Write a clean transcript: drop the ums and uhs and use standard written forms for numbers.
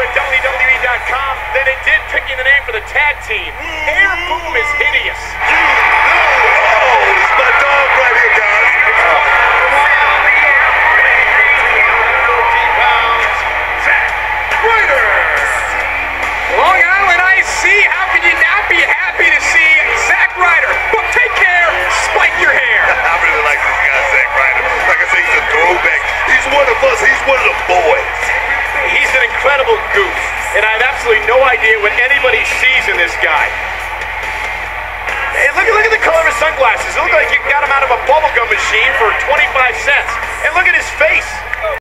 at WWE.com than it did picking the name for the tag team. Air Boom is hideous. It's my dog right here, guys. Long Island IC, how can you not be happy to see Zack Ryder? But take care, spike your hair. I really like this guy, Zack Ryder. Like I say, he's a throwback. He's one of us. He's one of the boys. He's an incredible goof, and I have absolutely no idea what anybody sees in this guy. Hey, look at the color of his sunglasses. It looks like you got him out of a bubblegum machine for 25 cents. And look at his face.